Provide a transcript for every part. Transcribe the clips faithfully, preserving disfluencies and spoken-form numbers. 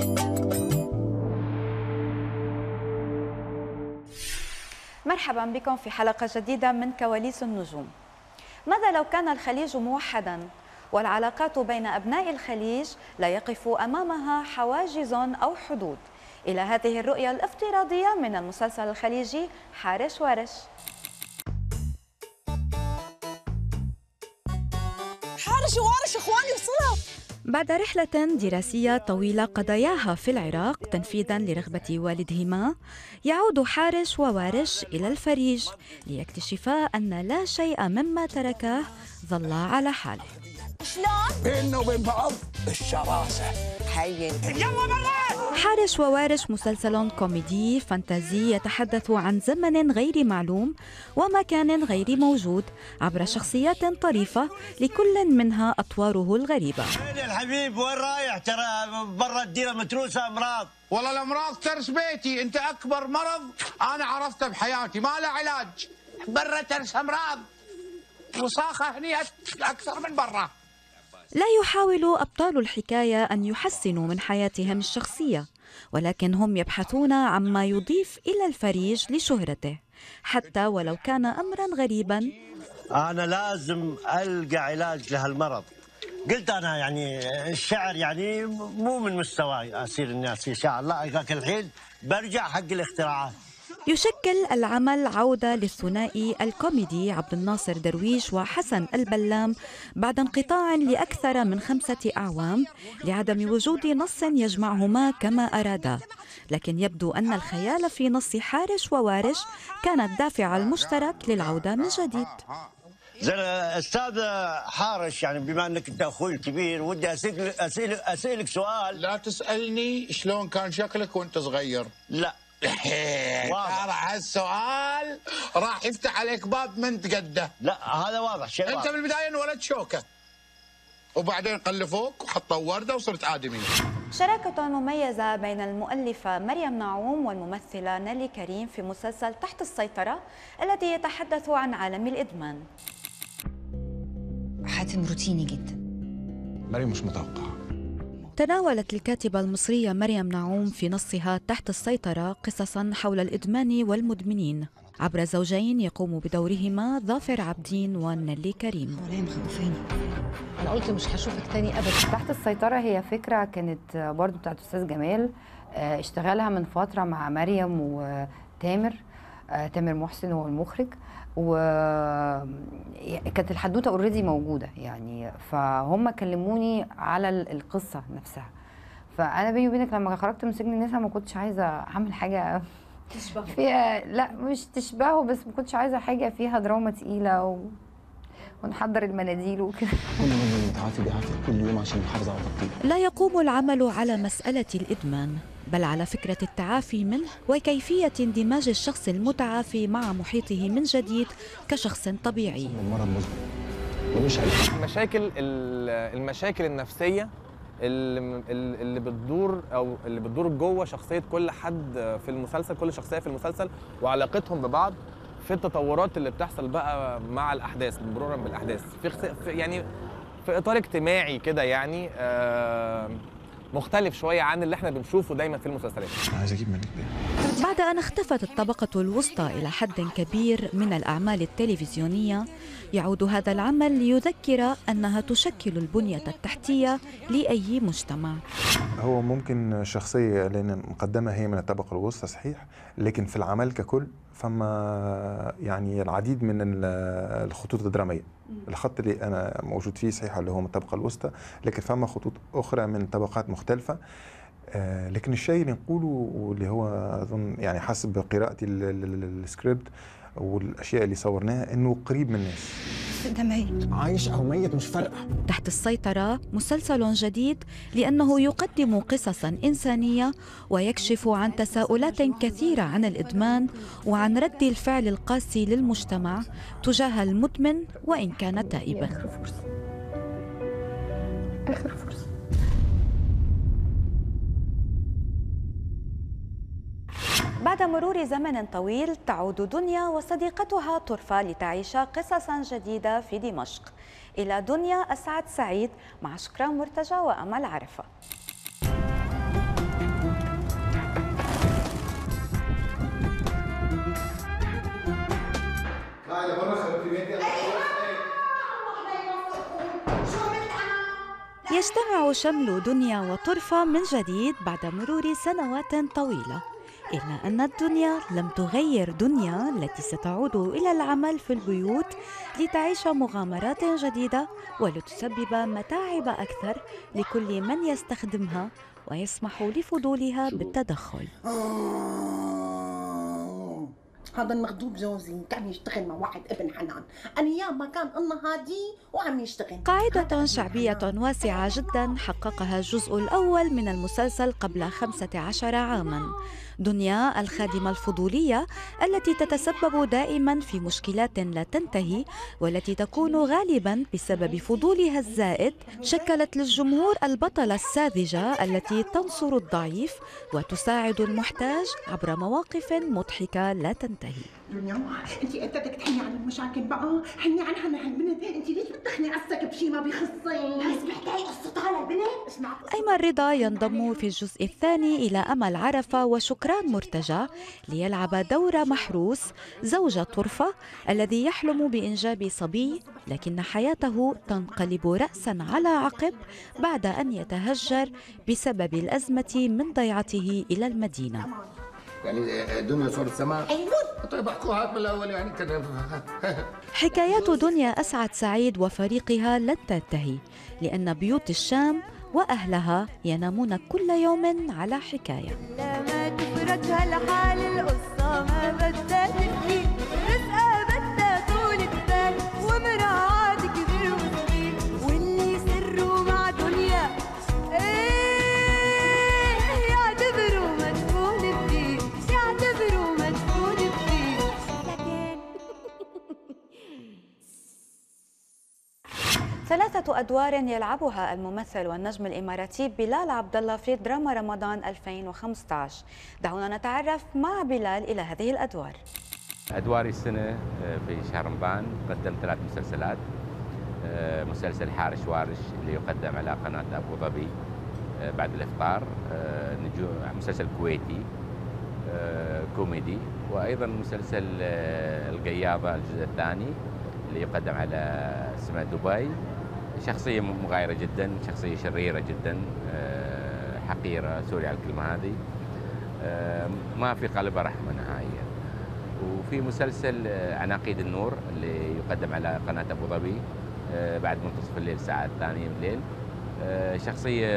مرحبا بكم في حلقة جديدة من كواليس النجوم. ماذا لو كان الخليج موحدا والعلاقات بين أبناء الخليج لا يقف أمامها حواجز أو حدود؟ إلى هذه الرؤية الافتراضية من المسلسل الخليجي حارش وارش. حارش وارش اخواني وصلوا. بعد رحلة دراسية طويلة قضياها في العراق تنفيذاً لرغبة والدهما، يعود حارش ووارش إلى الفريج ليكتشفا أن لا شيء مما تركاه ظل على حاله. شلون؟ بيننا وبين بعض الشراسة. حي يلا بالله. حارش ووارش مسلسل كوميدي فانتازي يتحدث عن زمن غير معلوم ومكان غير موجود عبر شخصيات طريفة لكل منها أطواره الغريبة. وين الحبيب وين رايح؟ ترى برا الديره متروسه امراض. والله الامراض ترس بيتي، انت اكبر مرض انا عرفته بحياتي ما له علاج. برا ترس امراض وصاخه هني اكثر من برا. لا يحاول أبطال الحكاية أن يحسنوا من حياتهم الشخصية، ولكن هم يبحثون عما يضيف إلى الفريج لشهرته حتى ولو كان أمرا غريبا. انا لازم القى علاج لهالمرض. قلت انا يعني الشعر يعني مو من مستواي اصير اني اصير شاعر، لا لكن الحين برجع حق الاختراعات. يشكل العمل عودة للثنائي الكوميدي عبد الناصر درويش وحسن البلام بعد انقطاع لأكثر من خمسة أعوام لعدم وجود نص يجمعهما كما أرادا، لكن يبدو أن الخيال في نص حارش ووارش كان الدافع المشترك للعودة من جديد. زين استاذ حارش، يعني بما انك انت اخوي الكبير ودي اسالك اسالك اسالك سؤال. لا تسالني شلون كان شكلك وانت صغير. لا ترى هالسؤال راح يفتح عليك باب من تقده. لا هذا واضح شيء واضح. انت بالبدايه انولدت شوكه وبعدين قلفوك وحطوا ورده وصرت ادمي. شراكة مميزة بين المؤلفة مريم نعوم والممثلة نيلي كريم في مسلسل تحت السيطرة الذي يتحدث عن عالم الإدمان. حاتم روتيني جدا. مريم مش متوقعة. تناولت الكاتبة المصرية مريم نعوم في نصها تحت السيطرة قصصاً حول الإدمان والمدمنين عبر زوجين يقوم بدورهما ظافر عابدين ونيلي كريم. ولا مخوفاني. انا قلت مش هشوفك تاني ابدا. تحت السيطرة هي فكرة كانت برضو بتاعت أستاذ جمال، اشتغلها من فترة مع مريم وتامر تامر محسن هو المخرج، وكانت الحدوته اوريدي موجوده يعني، فهم كلموني على القصه نفسها. فانا بيني وبينك لما خرجت من سجن النساء ما كنتش عايزه اعمل حاجه تشبهه فيها، لا مش تشبهه، بس ما كنتش عايزه حاجه فيها دراما تقيله و... ونحضر المناديل وكده. كنا بدنا نتعاطي بيعافي كل يوم عشان نحافظ على تطبيق. لا يقوم العمل على مسألة الإدمان بل على فكرة التعافي منه وكيفية اندماج الشخص المتعافي مع محيطه من جديد كشخص طبيعي. المرض مزمن ومش عارف. المشاكل المشاكل النفسية اللي اللي بتدور او اللي بتدور جوه شخصية كل حد في المسلسل، كل شخصية في المسلسل وعلاقتهم ببعض في التطورات اللي بتحصل بقى مع الاحداث، مرورا بالاحداث في يعني في اطار اجتماعي كده يعني آه مختلف شويه عن اللي احنا بنشوفه دايما في المسلسلات. انا عايز اجيب منك ده. بعد ان اختفت الطبقه الوسطى الى حد كبير من الاعمال التلفزيونيه، يعود هذا العمل ليذكر انها تشكل البنيه التحتيه لاي مجتمع. هو ممكن شخصيه لان مقدمه هي من الطبقه الوسطى صحيح، لكن في العمل ككل فما يعني العديد من الخطوط الدراميه. الخط اللي انا موجود فيه صحيح اللي هو من الطبقه الوسطى، لكن فما خطوط اخرى من طبقات مختلفه. آه لكن الشيء اللي نقوله واللي هو اظن يعني حسب قراءتي السكريبت والاشياء اللي صورناها انه قريب من الناس. ده ميت عايش او ميت مش فارقه. تحت السيطرة مسلسل جديد لأنه يقدم قصصا إنسانية ويكشف عن تساؤلات كثيرة عن الإدمان وعن رد الفعل القاسي للمجتمع تجاه المدمن وإن كان تائبا. آخر فرصة آخر فرصة. بعد مرور زمن طويل تعود دنيا وصديقتها طرفة لتعيش قصصا جديدة في دمشق. إلى دنيا أسعد سعيد مع شكران مرتجى وأمل عرفة. يجتمع شمل دنيا وطرفة من جديد بعد مرور سنوات طويلة، إلا أن الدنيا لم تغير دنيا التي ستعود إلى العمل في البيوت لتعيش مغامرات جديدة ولتسبب متاعب أكثر لكل من يستخدمها ويسمح لفضولها بالتدخل. هذا المغضوب جوزي كان يشتغل مع واحد ابن حنان، أنا يا ما كان إنه هادي وعم يشتغل. قاعدة شعبية واسعة جدا حققها الجزء الأول من المسلسل قبل خمسة عشر عاما. دنيا الخادمة الفضولية التي تتسبب دائما في مشكلات لا تنتهي والتي تكون غالبا بسبب فضولها الزائد، شكلت للجمهور البطلة الساذجة التي تنصر الضعيف وتساعد المحتاج عبر مواقف مضحكة لا تنتهي. دنيا انت بدك تحني عن المشاكل بقى، حني عنها هالبنت، انت ليش بتدخلي عسك بشي ما بيخصك؟ سمعتي قصتها للبنت؟ اسمع. أيمن رضا ينضم في الجزء الثاني إلى أمل عرفة وشكران مرتجى ليلعب دور محروس زوج طرفة الذي يحلم بإنجاب صبي، لكن حياته تنقلب رأسا على عقب بعد أن يتهجر بسبب الأزمة من ضيعته إلى المدينة. يعني دنيا صورة سماء. ايوه طيب احكوها من الاول يعني كده. حكايات دنيا أسعد سعيد وفريقها لن تنتهي، لأن بيوت الشام وأهلها ينامون كل يوم على حكاية. لما تفرجها لحال القصة ما بدها تحكي، رزقها بدها طولة بال ومراعاة كبير وصغير، واللي سره مع دنيا ايه يعتبروا مدفون بدين، يعتبروا مدفون بدين. ثلاثة أدوار يلعبها الممثل والنجم الإماراتي بلال عبد الله في دراما رمضان ألفين وخمسة عشر. دعونا نتعرف مع بلال إلى هذه الأدوار. أدواري السنة في شهر رمضان قدمت ثلاث مسلسلات. مسلسل حارش وارش اللي يقدم على قناة أبو ظبي بعد الإفطار، مسلسل كويتي كوميدي، وأيضا مسلسل القياضة الجزء الثاني اللي يقدم على سماء دبي. شخصية مغايرة جدا، شخصية شريرة جدا، حقيرة، سوري على الكلمة هذه، ما في قلبها رحمة نهائيا. وفي مسلسل عناقيد النور اللي يقدم على قناة أبو ظبي بعد منتصف الليل الساعة الثانية بالليل. شخصية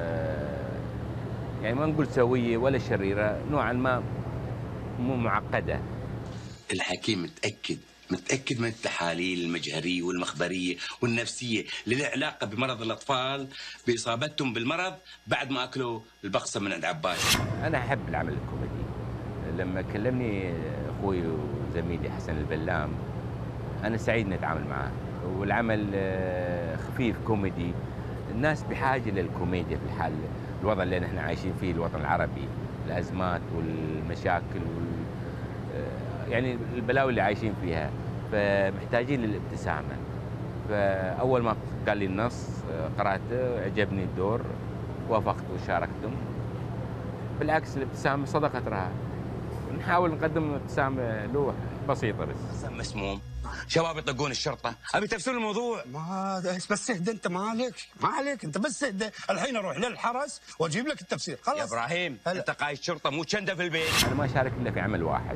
يعني ما نقول سوية ولا شريرة، نوعا ما مو معقدة. الحكيم متأكد متأكد من التحاليل المجهرية والمخبرية والنفسية اللي لها علاقة بمرض الأطفال بإصابتهم بالمرض بعد ما أكلوا البقسة من عند عباس. أنا أحب العمل الكوميدي. لما كلمني أخوي وزميلي حسن البلام أنا سعيد إني أتعامل معه، والعمل خفيف كوميدي. الناس بحاجة للكوميديا في الحال الوضع اللي نحن عايشين فيه، الوطن العربي، الأزمات والمشاكل وال يعني البلاوي اللي عايشين فيها، فمحتاجين للابتسامة. فأول ما قال لي النص قرأته، عجبني الدور، وافقت وشاركتم. بالعكس الابتسامة صدقة رها، نحاول نقدم ابتسامة له بسيطة بس. مسموم، شباب يطقون الشرطة، أبي تفسير الموضوع. ما بس اهدى انت، ما عليك ما عليك انت، بس اهدى. الحين اروح للحرس واجيب لك التفسير. خلاص يا ابراهيم هل... انت قايد شرطة مو شندة في البيت. أنا ما شارك إلا في عمل واحد،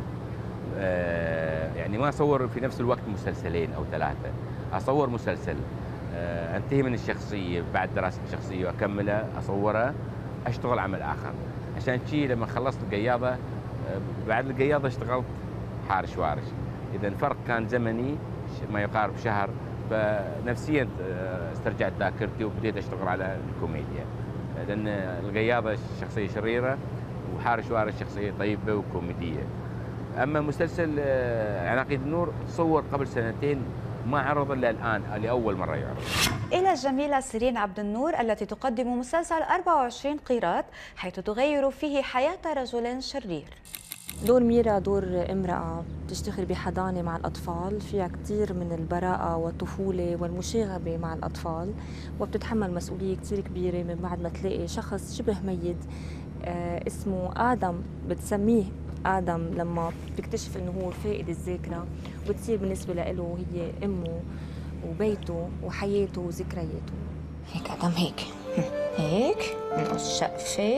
آه يعني ما أصور في نفس الوقت مسلسلين أو ثلاثة. أصور مسلسل آه أنتهي من الشخصية بعد دراسة الشخصية وأكملها أصورها، أشتغل عمل آخر. عشان شي لما خلصت القياضة آه بعد القياضة اشتغلت حارش وارش. إذا الفرق كان زمني ما يقارب شهر، فنفسيا استرجعت ذاكرتي وبديت أشتغل على الكوميديا، لأن القياضة شخصية شريرة وحارش وارش شخصية طيبة وكوميدية. أما مسلسل عناقيد النور تصور قبل سنتين، ما عرض إلا الآن لأول مرة يعرض. إلى الجميلة سيرين عبد النور التي تقدم مسلسل أربعة وعشرين قيراط، حيث تغير فيه حياة رجل شرير. دور ميرا دور امرأة بتشتغل بحضانة مع الأطفال، فيها كتير من البراءة والطفولة والمشاغبة مع الأطفال، وبتتحمل مسؤولية كتير كبيرة من بعد ما تلاقي شخص شبه ميت آه اسمه آدم، بتسميه آدم لما بتكتشف إنه هو فاقد الذاكرة، وبتصير بالنسبة له هي أمه وبيته وحياته وذكرياته. هيك ادم هيك هيك نقص شقفه.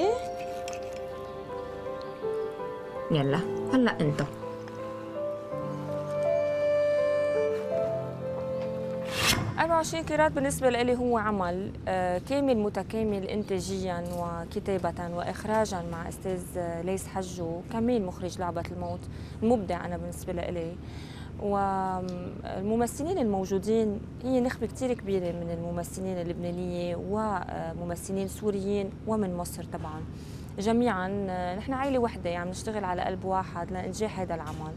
يلا هلا انت أربعة وعشرين كيرات بالنسبة لي هو عمل كامل متكامل إنتاجياً وكتابة وإخراجاً مع أستاذ ليس حجو، كمان مخرج لعبة الموت، مبدع أنا بالنسبة لي. والممثلين الموجودين هي نخبة كتير كبيرة من الممثلين اللبنانية وممثلين سوريين ومن مصر طبعاً. جميعاً نحن عائلة وحدة، يعني نشتغل على قلب واحد لإنجاح هذا العمل.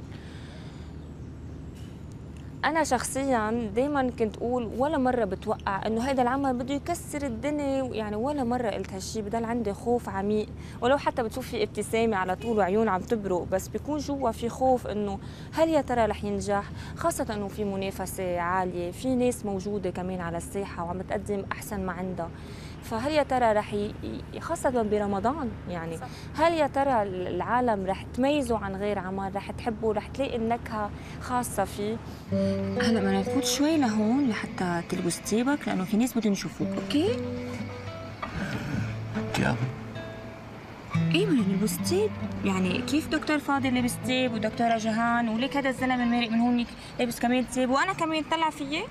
أنا شخصياً دايماً كنت أقول ولا مرة بتوقع إنه هذا العمل بده يكسر الدنيا، يعني ولا مرة قلت هالشي. بضل عندي خوف عميق، ولو حتى بتشوفي ابتسامة على طول وعيون عم تبرق، بس بيكون جوا في خوف إنه هل يا ترى رح ينجح، خاصة إنه في منافسة عالية، في ناس موجودة كمان على الساحة وعم تقدم أحسن ما عندها. فهل يا ترى رح ي... خاصة برمضان يعني صح. هل يا ترى العالم رح تميزه عن غير عمل، رح تحبه، رح تلاقي النكهة خاصة فيه؟ هلا بدنا نفوت شوي لهون لحتى تلبس تيبك، لأنه في ناس بدهم يشوفوك. أوكي؟ تياب؟ ايه بدنا نلبس تيب، يعني كيف دكتور فاضل لابس تيب ودكتورة جهان وليك هذا الزلمة المارق من هونيك لابس كمان تيب وأنا كمان طلع فيي؟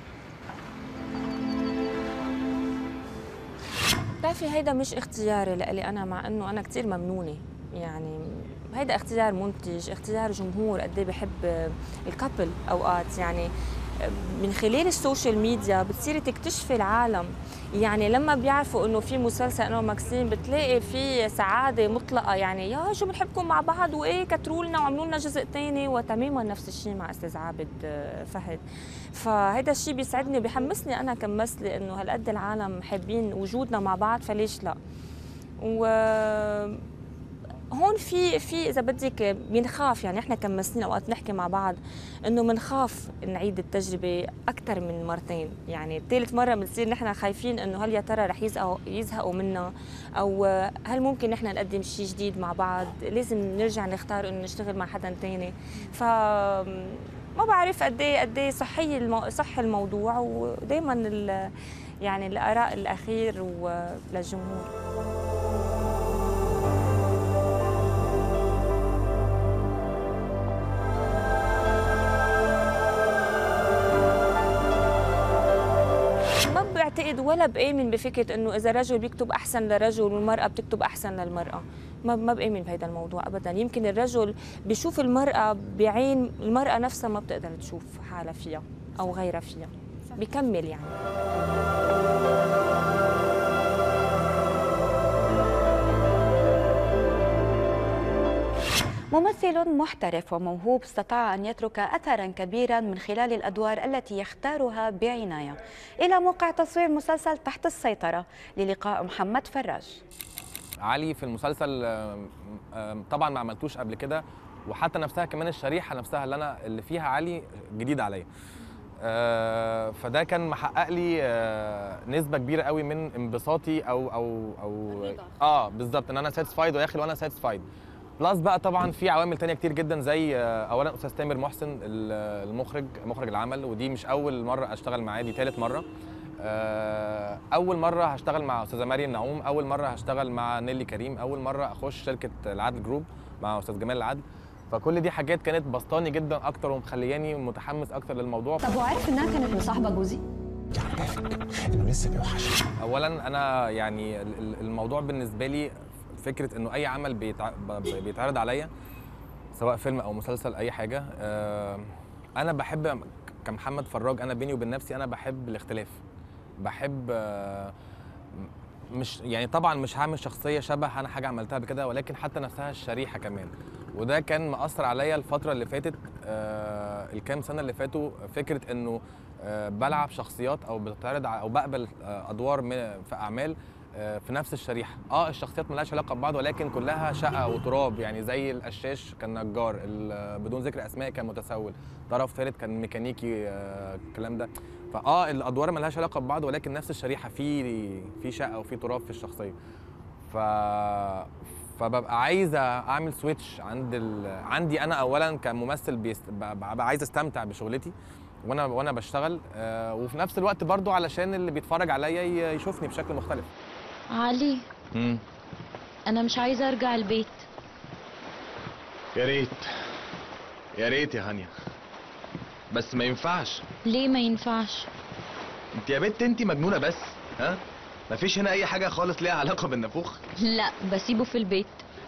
بتعرفي هيدا مش اختياري لإلي أنا، مع إنه أنا كتير ممنونة، يعني هيدا اختيار منتج، اختيار جمهور قد ايه بحب الكابل أوقات. يعني من خلال السوشيال ميديا بتصيري تكتشفي العالم، يعني لما بيعرفوا انه في مسلسل انا وماكسيم بتلاقي في سعاده مطلقه، يعني يا شو بنحبكم مع بعض وايه كتروا لنا وعملوا لنا جزء ثاني. وتماما نفس الشيء مع استاذ عابد فهد. فهذا الشيء بيسعدني وبيحمسني انا كممثله انه هالقد العالم حابين وجودنا مع بعض، فليش لا. و هون في في اذا بدك بنخاف، يعني احنا كممثلين اوقات نحكي مع بعض انه بنخاف نعيد التجربه اكثر من مرتين، يعني ثالث مره بنصير نحن خايفين انه هل يا ترى رح يزهقوا يزهقوا منا، او هل ممكن نحن نقدم شيء جديد مع بعض، لازم نرجع نختار انه نشتغل مع حدا ثاني. ف ما بعرف قد ايه قد ايه صحي المو... صح الموضوع، ودائما ال... يعني الاراء الاخير للجمهور. بعتقد ولا بآمن بفكرة إنه إذا رجل بيكتب أحسن لرجل والمرأة بتكتب أحسن للمرأة، ما ما بآمن بهذا الموضوع أبداً. يمكن الرجل بيشوف المرأة بعين المرأة نفسها ما بتقدر تشوف حالها فيها أو غيرها فيها، بيكمل يعني. ممثل محترف وموهوب استطاع أن يترك أثراً كبيراً من خلال الأدوار التي يختارها بعناية. إلى موقع تصوير مسلسل تحت السيطرة للقاء محمد فراج. علي في المسلسل طبعاً ما عملتوش قبل كده، وحتى نفسها كمان الشريحة نفسها اللي أنا اللي فيها علي جديد عليا. فده كان محقق لي نسبة كبيرة قوي من انبساطي أو أو أو آه بالظبط إن أنا ساتسفايد وياخد وأنا ساتسفايد. بلس بقى طبعا في عوامل تانية كتير جدا، زي اولا استاذ تامر محسن المخرج مخرج العمل، ودي مش اول مره اشتغل معاه، دي ثالث مره. اول مره هشتغل مع استاذه مريم نعوم، اول مره هشتغل مع نيلي كريم، اول مره اخش شركه العدل جروب مع استاذ جمال العدل. فكل دي حاجات كانت بسطاني جدا اكتر ومخلياني متحمس اكتر للموضوع. طب وعارف انها كانت مصاحبه جوزي؟ انه لسه بيوحش. اولا انا يعني الموضوع بالنسبه لي فكره انه اي عمل بيتع... بيتعرض عليا سواء فيلم او مسلسل اي حاجه، انا بحب كمحمد فراج، انا بيني وبين نفسي انا بحب الاختلاف، بحب مش يعني طبعا مش هعمل شخصيه شبه انا حاجه عملتها بكده، ولكن حتى نفسها الشريحه كمان. وده كان مأثر عليا الفتره اللي فاتت، الكام سنه اللي فاتوا، فكره انه بلعب شخصيات او بتعرض او بقبل ادوار في اعمال في نفس الشريحه. اه الشخصيات مالهاش علاقه ببعض، ولكن كلها شقه وتراب، يعني زي القشاش كان نجار، بدون ذكر اسماء كان متسول، طرف ثالث كان ميكانيكي، الكلام ده. فاه الادوار مالهاش علاقه ببعض، ولكن نفس الشريحه في في شقه وفي تراب في الشخصيه. ف فببقى عايز اعمل سويتش عند ال... عندي انا اولا كممثل بيست... ببقى عايز استمتع بشغلتي، وانا وانا بشتغل، آه وفي نفس الوقت برضو علشان اللي بيتفرج عليا يشوفني بشكل مختلف. علي امم انا مش عايزه ارجع البيت. يا ريت يا ريت يا هانيا، بس ما ينفعش. ليه ما ينفعش؟ انت يا بنت انت مجنونه بس، ها؟ مفيش هنا اي حاجه خالص ليها علاقه بالنافوخ؟ لا بسيبه في البيت.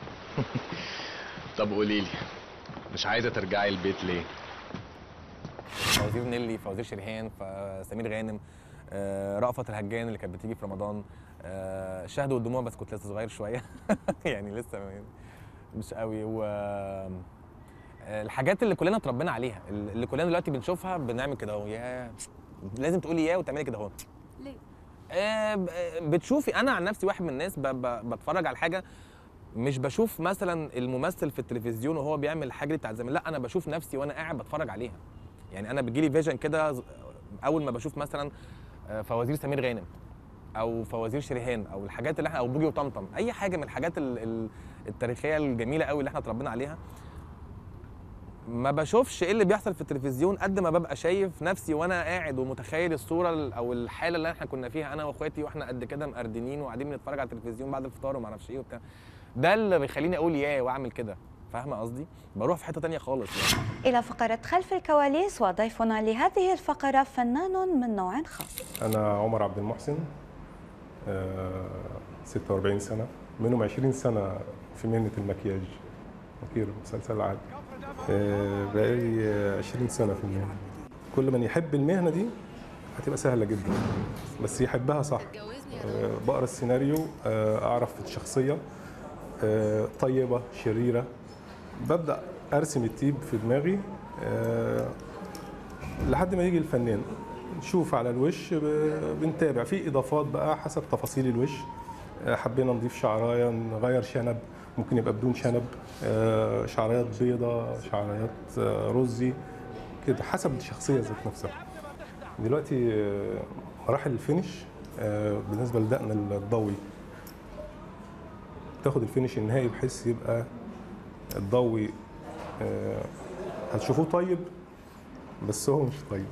طب قولي لي، مش عايزه ترجعي البيت ليه؟ فوزير نيلي، فوزير شريهان، سمير غانم، آه رأفت الهجان اللي كانت بتيجي في رمضان، آه الشهد والدموع بس كنت لسه صغير شويه يعني لسه مش قوي. و الحاجات اللي كلنا اتربينا عليها، اللي كلنا دلوقتي بنشوفها بنعمل كده اهو، يا لازم تقولي يا وتعملي كده اهو. ليه؟ آه بتشوفي، انا عن نفسي واحد من الناس ب... ب... بتفرج على حاجه، مش بشوف مثلا الممثل في التلفزيون وهو بيعمل الحاجه دي بتاعت زمان، لا انا بشوف نفسي وانا قاعد بتفرج عليها. يعني انا بيجيلي فيجن كده اول ما بشوف مثلا فوازير سمير غانم او فوازير شريهان او الحاجات اللي احنا، او بوجي وطمطم، اي حاجه من الحاجات التاريخيه الجميله قوي اللي احنا اتربينا عليها، ما بشوفش ايه اللي بيحصل في التلفزيون قد ما ببقى شايف نفسي وانا قاعد ومتخيل الصوره او الحاله اللي احنا كنا فيها انا واخواتي واحنا قد كده مقردنين وقاعدين بنتفرج على التلفزيون بعد الفطار وما اعرفش ايه وبتاع. ده اللي بيخليني اقول ياه واعمل كده، فاهمه قصدي؟ بروح في حته ثانيه خالص يعني. الى فقره خلف الكواليس، وضيفنا لهذه الفقره فنان من نوع خاص. انا عمر عبد المحسن، ستة وأربعين سنه، منهم عشرين سنه في مهنه المكياج، مكير مسلسل العادي. بقالي عشرين سنه في المهنه. كل من يحب المهنه دي هتبقى سهله جدا، بس يحبها صح. بقرا السيناريو، اعرف الشخصيه طيبه شريره، ببدا ارسم التيب في دماغي لحد ما يجي الفنان. نشوف على الوش، بنتابع في اضافات بقى حسب تفاصيل الوش. حبينا نضيف شعرايه، نغير شنب، ممكن يبقى بدون شنب، شعريات بيضة، شعريات رزي كده حسب الشخصية ذات نفسها. دلوقتي مراحل الفينش بالنسبة لدقن الضوي، تاخد الفينش النهائي بحيث يبقى الضوي هتشوفوه طيب بس هو مش طيب.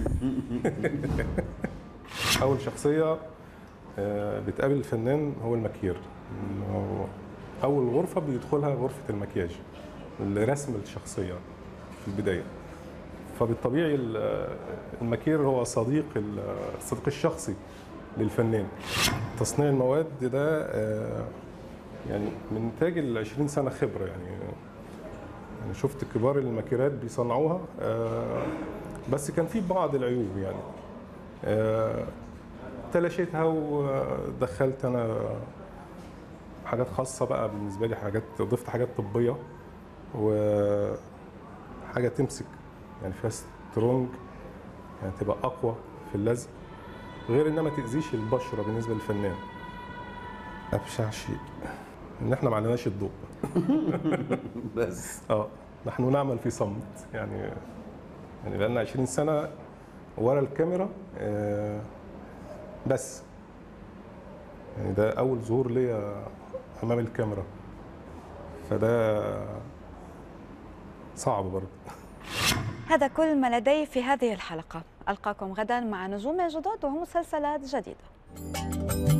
أول شخصية بتقابل الفنان هو المكير. أول غرفة بيدخلها غرفة المكياج لرسم الشخصية في البداية. فبالطبيعي المكير هو صديق الصديق الشخصي للفنان. تصنيع المواد ده يعني من إنتاج العشرين سنة خبرة، يعني يعني شفت كبار المكيرات بيصنعوها، بس كان في بعض العيوب يعني تلاشيتها ودخلت أنا حاجات خاصة بقى بالنسبة لي، حاجات ضفت حاجات طبية وحاجة تمسك يعني فيها سترونج، يعني تبقى أقوى في اللزق، غير إنها ما تأذيش البشرة بالنسبة للفنان. أبشع شيء إن إحنا ما علناش الضوء بس اه نحن نعمل في صمت، يعني يعني بقالنا عشرين سنة ورا الكاميرا آه بس يعني ده أول ظهور ليا أمام الكاميرا، فده صعب برضه. هذا كل ما لدي في هذه الحلقة، ألقاكم غدا مع نجوم جدد ومسلسلات جديدة.